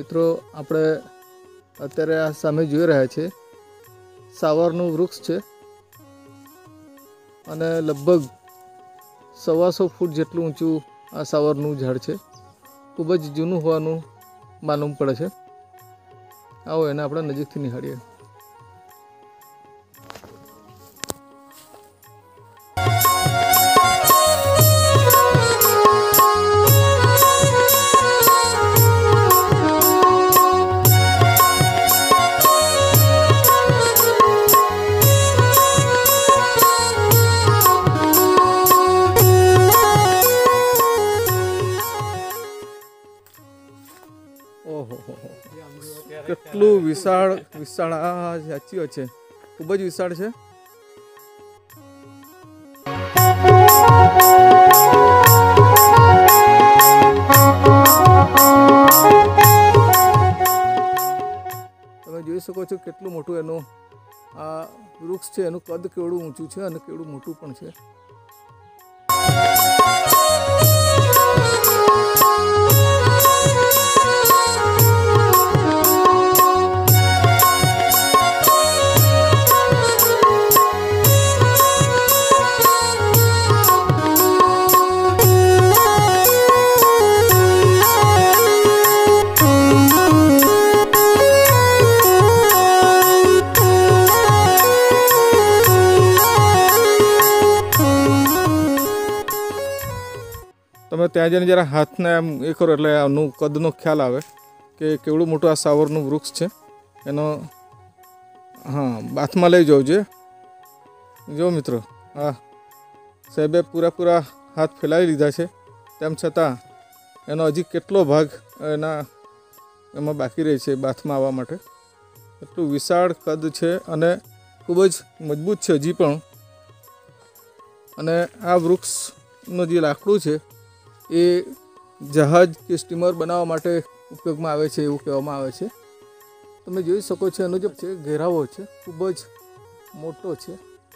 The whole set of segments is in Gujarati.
મિત્રો આપણે અત્યારે આ સામે જોઈ રહ્યા છે સાવરનું વૃક્ષ છે અને લગભગ 125 ફૂટ જેટલું ઊંચું આ સાવરનું ઝાડ છે. ખૂબ જ જૂનું હોવાનું માલુમ પડે છે. આવો એને આપણે નજીકથી નિહાળીએ. ઓહો કેટલું વિશાળ વિશાળ આ સાચી વાત છે, ખૂબ જ વિશાળ છે. તમે જોઈ શકો છો કેટલું મોટું એનું આ વૃક્ષ છે. એનું કદ કેવડું ઊંચું છે અને કેવડું મોટું પણ છે. તમે ત્યાં જઈને જરા હાથને આમ એ કરો એટલે આનું કદનો ખ્યાલ આવે કે કેવડું મોટું આ સાવરનું વૃક્ષ છે. એનો હાથમાં લઈ જવું જોઈએ. જો મિત્રો, હા સાહેબે પૂરા હાથ ફેલાવી લીધા છે. તેમ છતાં એનો હજી કેટલો ભાગ એમાં બાકી રહે છે બાથમાં આવવા માટે. એટલું વિશાળ કદ છે અને ખૂબ જ મજબૂત છે હજી પણ. અને આ વૃક્ષનું જે લાકડું છે એ જહાજ કે સ્ટીમર બનાવવા માટે ઉપયોગમાં આવે છે એવું કહેવામાં આવે છે. તમે જોઈ શકો છો એનો જે છે ઘેરાવો છે ખૂબ જ મોટો છે.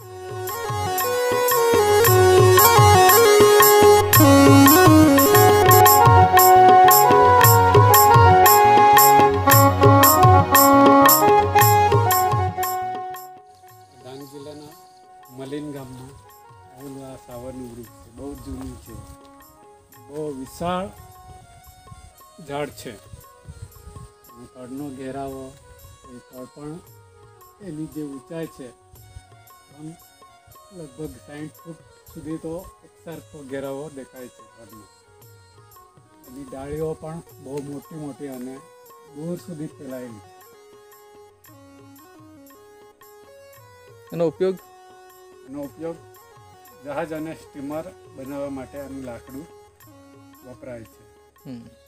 ડાંગ જિલ્લાના મલીન ગામમાં આવેલું આ સાવરનું વૃક્ષ છે. બહુ જૂનું છે, બહુ વિશાળ ઝાડ છે. કડનો ઘેરાવો, એ કડ પણ એની જે ઊંચાઈ છે આમ લગભગ 60 ફૂટ સુધી તો એકસરખો ઘેરાવો દેખાય છે કડનો. એની ડાળીઓ પણ બહુ મોટી અને દૂર સુધી ફેલાયેલી છે. એનો ઉપયોગ જહાજ અને સ્ટીમર બનાવવા માટે આનું લાકડું વપરાય છે.